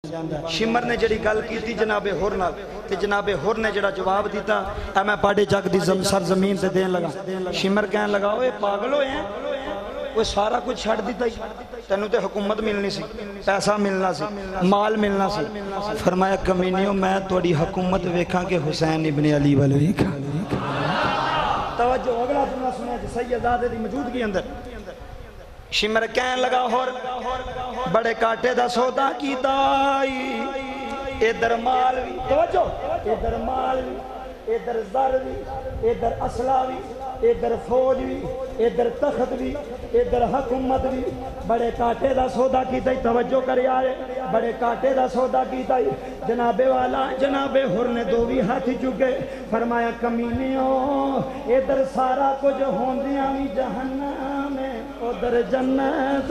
شمر نے جڑی گل کی تھی جناب ہور نال تے جناب ہور نے جڑا جواب دیتا اے میں پاڑے جگ دی سرزمین تے دین لگا. شمر کہنے لگا اوے پاگل ہوئے ہیں وہ سارا کچھ چھڑ دیتا ہی تینوں تے حکومت ملنی سی پیسہ ملنا سی مال ملنا سی. فرمایا کمینیوں میں توڑی حکومت ویکھاں کہ حسین ابن علی وال ویکھاں. توجہ اگلا جملہ سنیا جی سیدزادے دی موجودگی اندر شمر کہنے لگا ہور بڑے کاٹے دا سودا کیتا ادھر مال بھی توجہ ادھر مال بھی ادھر زر بھی ادھر اسلحہ بھی ادھر فوج بھی ادھر تخت بھی ادھر حکومت بھی بڑے کاٹے دا سودا کیتا ہی. توجہ کر یارے بڑے کاٹے دا سودا کیتا ہی. جناب والا جناب ہر نے دو بھی ہاتھ چکے فرمایا کمینیوں ادھر سارا کچھ ہوندیاں بھی جہنم میں ادھر جنت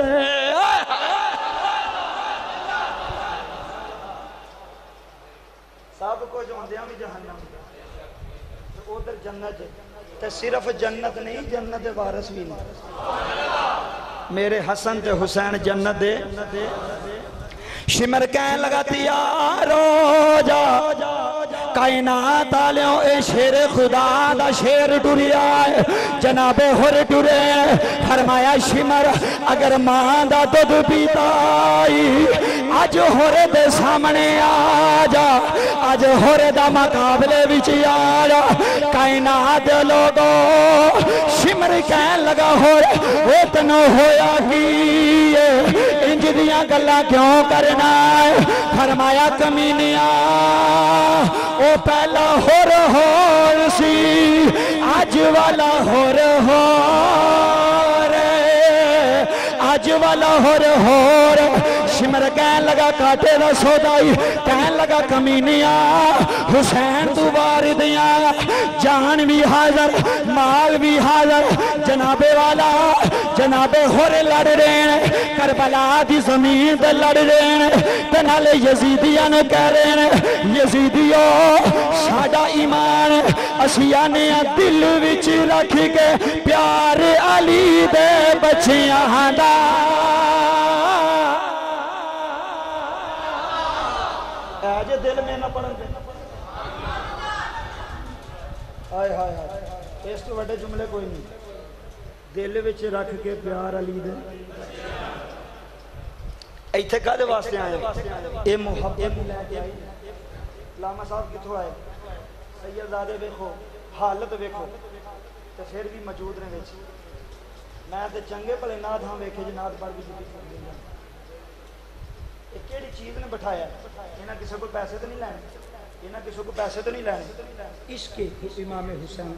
سب کچھ ہوندیاں بھی جہنم ادھر جنت تے صرف جنت نہیں جنت وارث بھی نہیں. میرے حسن تے حسین جنت دے. شمر کہنے لگا یارو جا کائنات آلیوں اے شیر خدا دا شیر ٹوری آئے جناب ہر ٹورے. فرمایا شمر اگر ماں دا دودھ پیتا آج ہورے دے سامنے آجا آج ہورے دا مقابلے بچ آجا کائنات لوگو. شمر کہنے لگا ہورے اتنو ہویا کی انج دیاں گلہ کیوں کرنا ہے. فرمایا کمینیاں او پہلا ہور سی آج والا ہور آج والا ہور. شمر کہنے لگا کاٹے دا سودائی کہنے لگا کمینیاں حسین تو واردیاں جان بھی حاضر مال بھی حاضر. جناب والا جناب ہور لڑ رہے ہیں کربلا دی زمین دے لڑ رہے ہیں تنالے یزیدیاں نے کہہ رہے ہیں یزیدیو ساڑا ایمان اسیانے دل وچ رکھ کے پیار علی دے بچیاں دا. آج دل میں نہ پڑھن دے آئے ہائے ہائے اس تو بڑے جملے کوئی نہیں. دل وچ رکھ کے پیار علی دے ایتھے کہا دے واسطے آئے اے محبت لے کے آئی. لاما صاحب کتھو آئے سیدزادے ویکھو حالت ویکھو تے پھر بھی موجود نے ویچ. میں تے چنگے پلے نات ہاں ویکھے جی نات پڑھ بھی جی سمجھیں ایک کیڑی چیز نے بٹھایا انہاں کسی کو پیسے تو نہیں لینے انہاں کسی کو پیسے تو نہیں لینے عشق امام حسین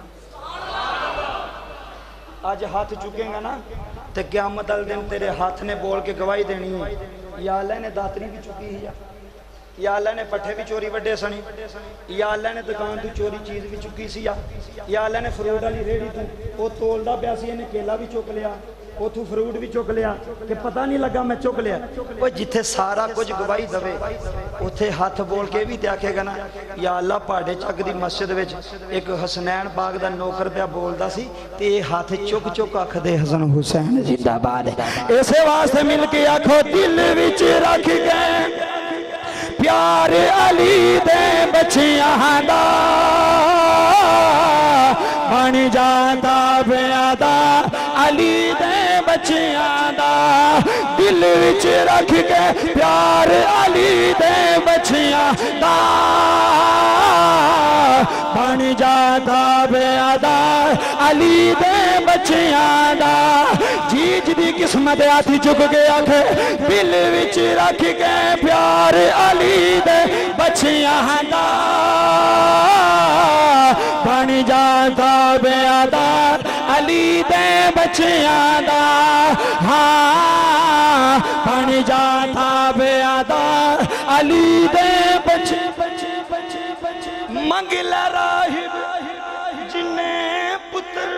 آج ہاتھ چکیں گا نا تے قیامت الدن تیرے ہاتھ نے بول کے گواہی دینی ہے یا اللہ نے داتری بھی چکی ہے یا اللہ نے پٹھے بھی چوری وڈے سنی یا اللہ نے دکان تو چوری چیز بھی چکی سی یا اللہ نے فروٹ والی ریڑھی تو وہ تولدا پیا سی نے کیلا بھی چک لیا اتھو فروٹ بھی چک لیا کہ پتہ نہیں لگا میں چک لیا. وہ جتھے سارا کچھ گواہی دوے اتھے ہاتھ بول کے بھی تے آکھے گا نا یا اللہ پاڑے چک دی مسجد وچ ایک حسنین پاک دا نوکر پیا بولدا سی تے ہاتھ چک چک آکھ دے حسن حسین زندہ باد. اسے واسطے مل کے آکھو دل وچ رکھ کے پیار علی دے بچیاں دا بن جاتا پیادا علی دے بچیاں دا دل وچ رکھ کے پیار علی دے بچیاں دا بن جاتا پیادا علی دے بچیاں دا. جی جدی قسمت آتی چک گیا تھے دل وچ رکھ کے پیار علی دے بچیاں دا بن جاتا بیادار علی دے بچیاں دا. ہاں بن جاتا بیادار علی دے بچے منگ لے راہب جنہیں پتر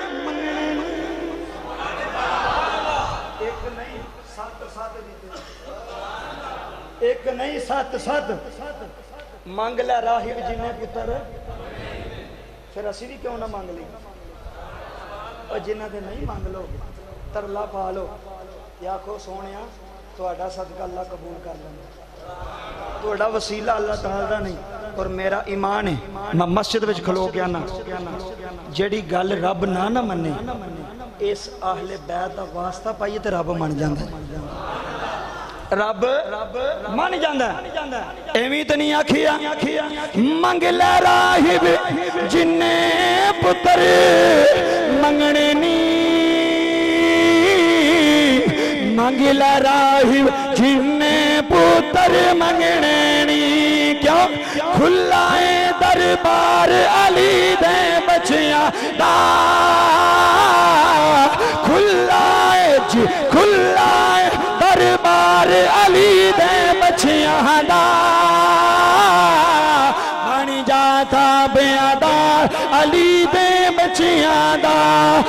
ایک نہیں سات مانگ لے راہب جنہیں پتر پھر اسی بھی کیوں نہ مانگ لی اور جنہ دے نہیں مانگ لو ترلا پا لو یا کو سونیا تو آڈا صدقہ اللہ قبول کر لیں. تھوڑا وسیلہ اللہ تعالیٰ دا نہیں اور میرا ایمان ہے میں مسجد وچ کھلو کے آنا جیڑی گل رب نہ منے اس اہل بیت دا واسطہ پائیے تے رب من جاندا ہے رب من جاندا ہے ایویں تے نہیں آکھیا منگ لے راہب جنے پتر منگنے منگ لے راہب جنے پتر منگنے نہیں کیوں کھلا ہے دربار علی دے بچیاں دا کھلا ہے جی کھلا ہے دربار علی دے بچیاں دا بن جاتا بیادار علی دے بچیاں دا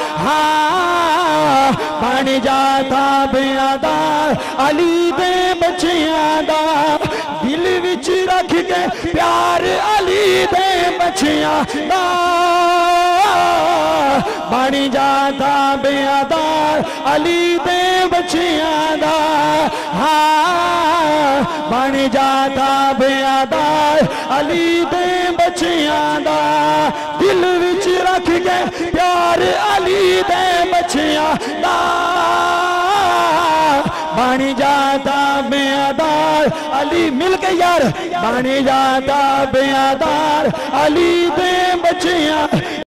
ہاں بن جاتا بیادار علی دے بچیاں دا دل وچ رکھ کے پیار علی دے بچیاں دا بن جاتا بیادار علی دے بچیاں دا ہاں بن جاتا بیادار علی دے بچیاں دا دل وچ رکھ کے پیار علی دے بچیاں دا بن جاتا بیادار علی مل کے یار بن جاتا بیادار علی دے بچیاں